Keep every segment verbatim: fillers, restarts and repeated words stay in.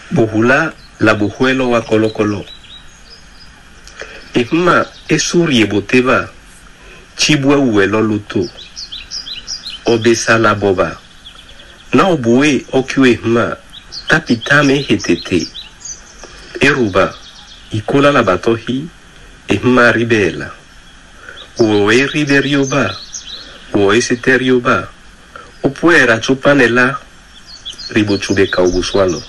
Buhula la bujuelo wa kolo kolo. Ihma esuri boteva. Chibwe uelo luto. Obesa la boba. Na obue okyu ihma. Tapitame hetete. Eruba. Ikola la batohi. Ihma ribela. Uoe riberioba. Uoe seterioba. Upuera chupanela. Ribochubeka ubuswalo.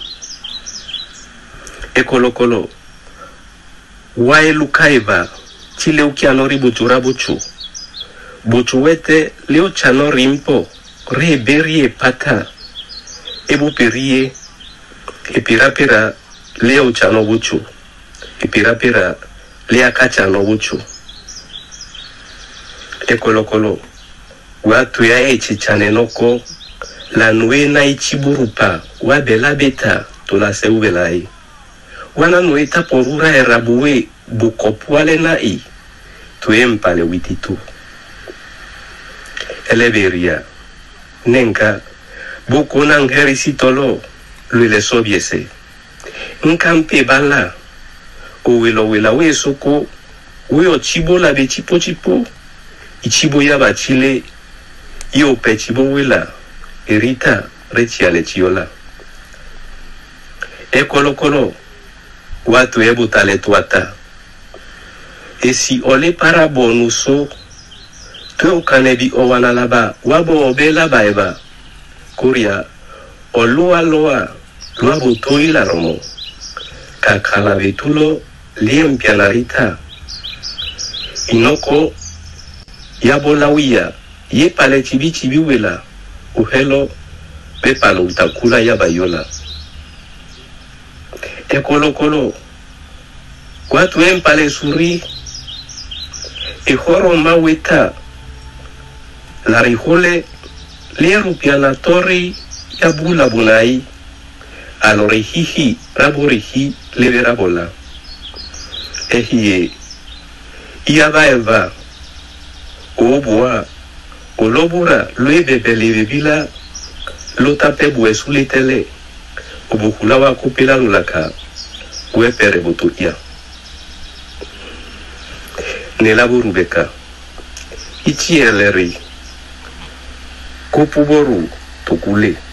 Ekolokolo. Wae lukaiva. Chile ukiano ribuchura buchu. Buchuwete leo chano rimpo. Reberie pata. Ebu perie. Epirapira leo chano buchu. Epirapira lea kachano buchu. Ekolokolo. Watu ya echi chanenoko. La nue na ichiburupa. Wabela beta. Tula seubelai. Wana nueta porura erabuwe bukopuale na i. Tuempale wititu. Eleveria. Nenka. Buko nangeri sitolo. Luile sobiese. Nkampe bala. Uwilo wila we soko. Uyo chibo la be chipo chipo. Ichibo ya bachile. Iyo pe chibo wila. Erita rechiale chiola. Ekolo kolo. Watu ebu tale tuata. Esi ole para bonuso. Tuo kanebi owana laba. Wabo obe laba eba. Kuria. Olua loa. Luabu toi la romo. Kakala vetulo. Liempia narita. Inoko. Yabo lawia. Ye pale chibi chibi wela. Uhelo. Pepalo utakula yabayola. Ekolo kolo. Watu empale suri. Ehoro maweta. La rihole. Leru pianatori. Yabula bunai. Alorihihi. Raborihi. Leverabola. Ehie. Iaba eva. Oboa. Olobura. Luebebe levevila. Lotape buesulitele. Obuhula wa kupila lulaka. Uepere butuia. Nelaburubeka. Ichi eleri. Kupuboru tukule.